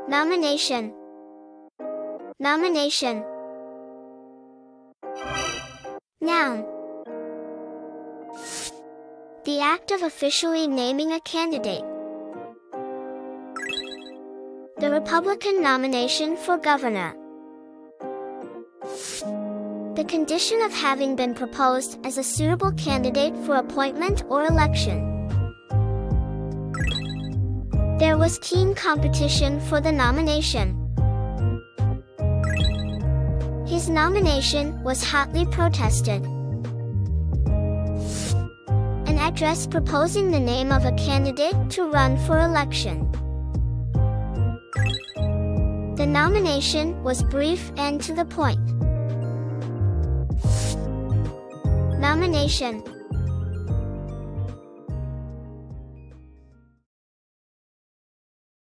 Nomination. Nomination. Noun. The act of officially naming a candidate. The Republican nomination for governor. The condition of having been proposed as a suitable candidate for appointment or election. There was keen competition for the nomination. His nomination was hotly protested. An address proposing the name of a candidate to run for election. The nomination was brief and to the point. Nomination.